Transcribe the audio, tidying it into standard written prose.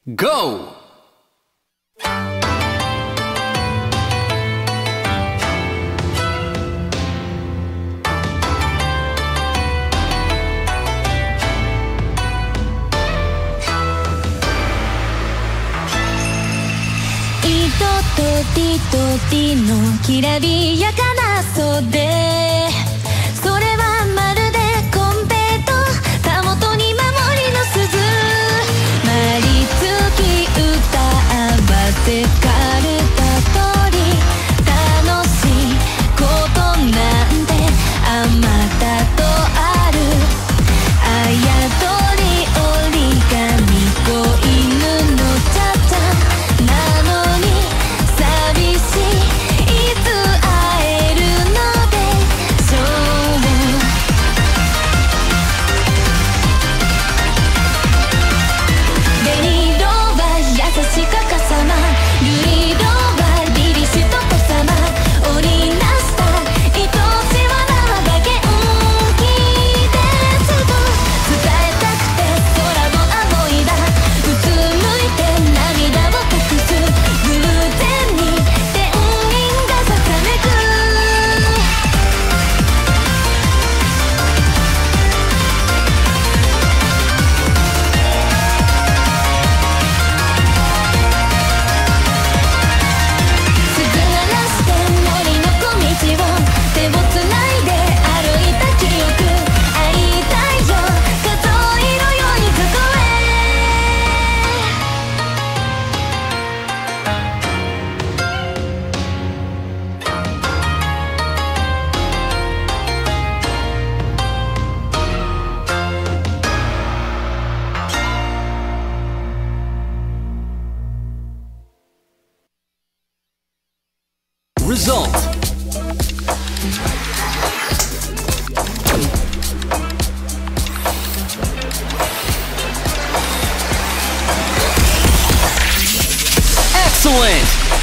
GO! とりとりのきらびやかな袖、それはまるでコンペイトたもとに守りの鈴、まりつき歌わせかるたとり、楽しいことなんてあまたとある、あやとり折り紙子犬のちゃちゃなのに Result. Excellent.